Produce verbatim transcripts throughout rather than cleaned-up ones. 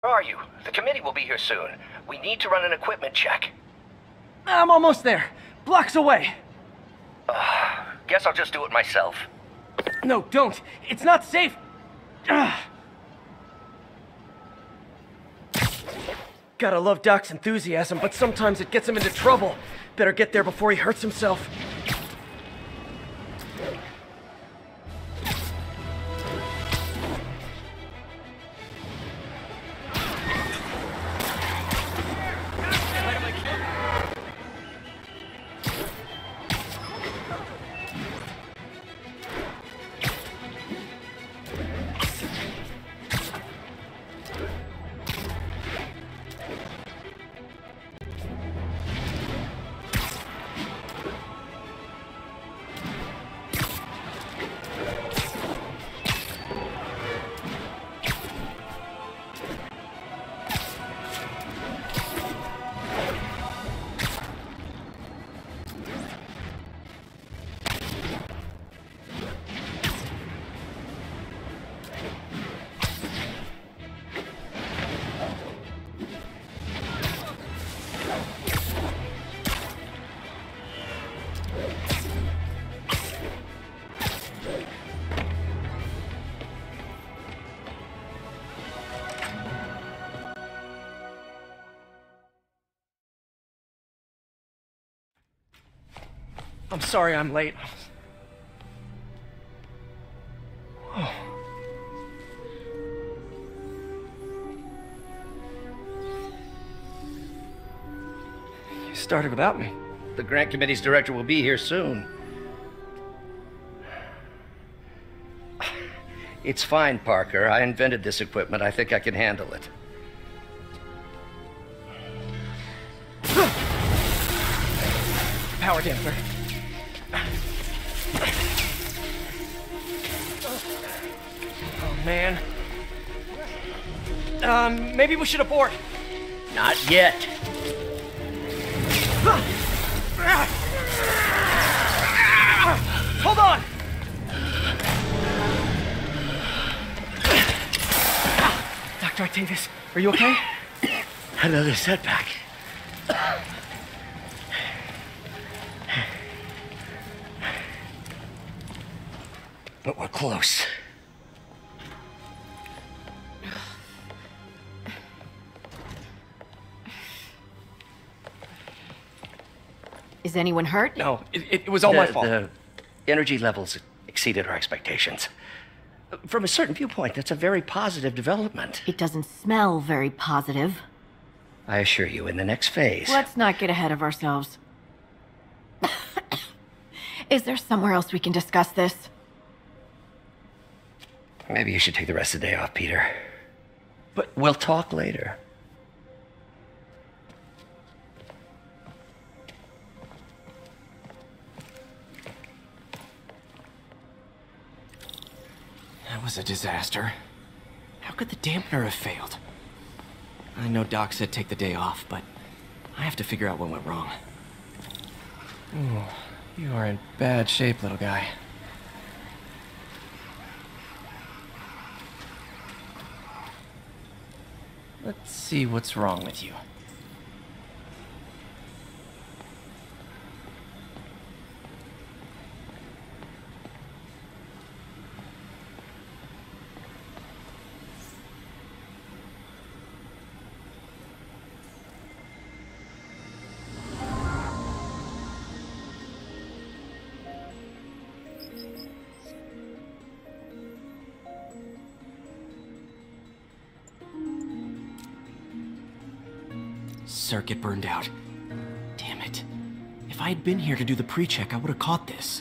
Where are you? The committee will be here soon. We need to run an equipment check. I'm almost there. Blocks away. Uh, guess I'll just do it myself. No, don't. It's not safe. Ugh. Gotta love Doc's enthusiasm, but sometimes it gets him into trouble. Better get there before he hurts himself. I'm sorry I'm late. Oh. You started without me. The grant committee's director will be here soon. It's fine, Parker. I invented this equipment. I think I can handle it. Power damper. Oh, man. Um, maybe we should abort. Not yet. Hold on! Doctor Octavius, are you okay? Another setback. But we're close. Is anyone hurt? No, it, it was all the, my fault. The energy levels exceeded our expectations. From a certain viewpoint, that's a very positive development. It doesn't smell very positive. I assure you, in the next phase... Let's not get ahead of ourselves. Is there somewhere else we can discuss this? Maybe you should take the rest of the day off, Peter. But we'll talk later. that was a disaster. How could the dampener have failed? I know Doc said take the day off, but I have to figure out what went wrong. Ooh, you are in bad shape, little guy. Let's see what's wrong with you. Circuit burned out. Damn it. If I had been here to do the pre-check, I would have caught this.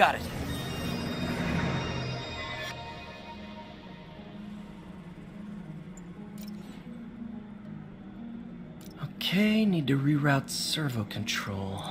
Got it. Okay, need to reroute servo control.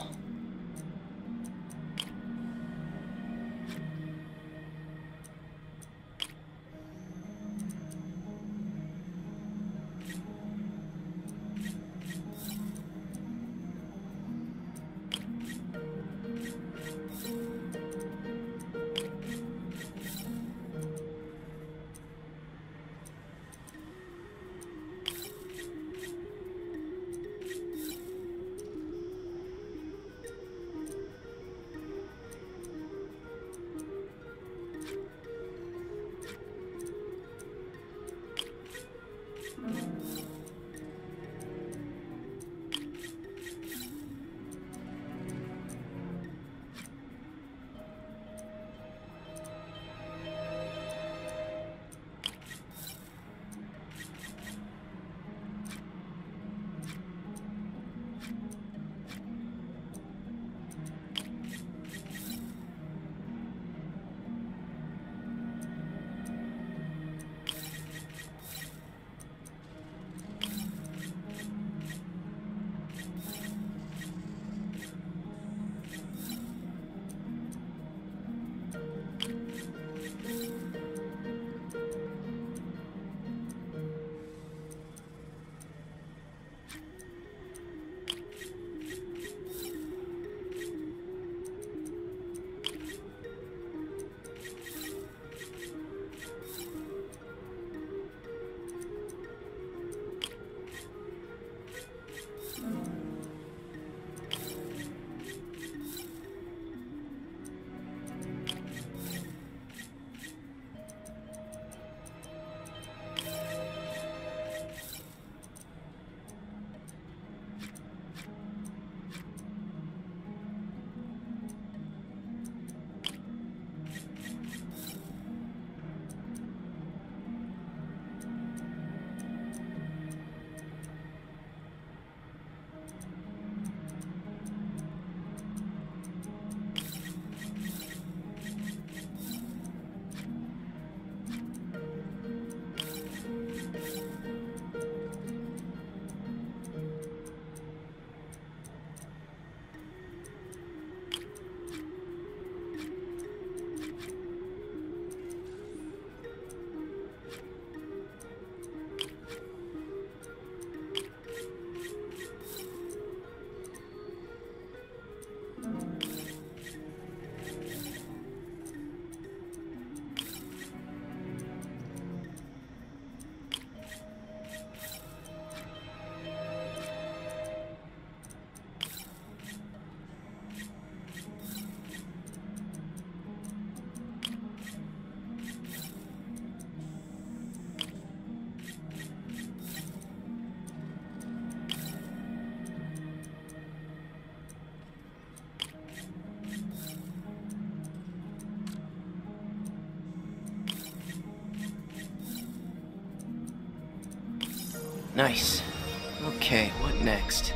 Nice. Okay, what next?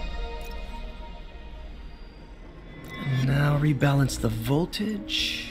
Now rebalance the voltage.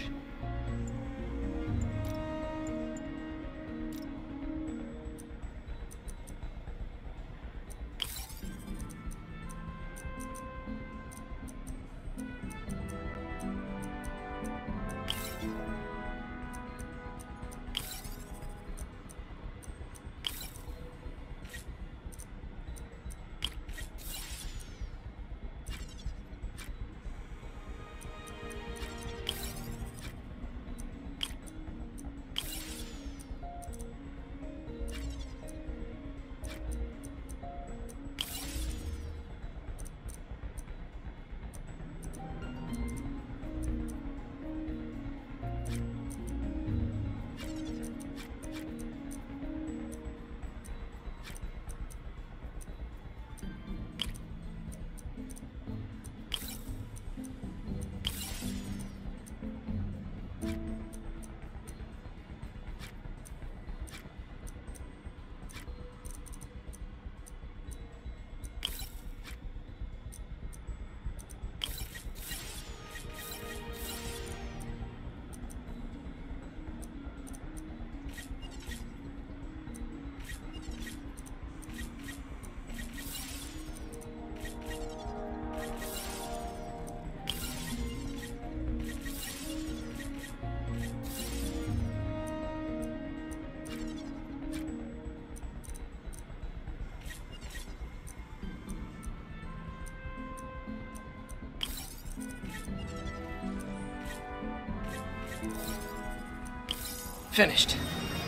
Finished.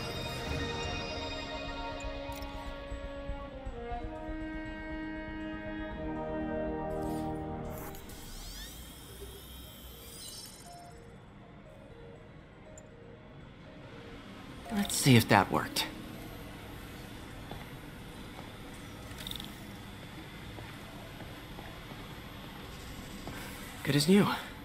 Let's see if that worked. Good as new.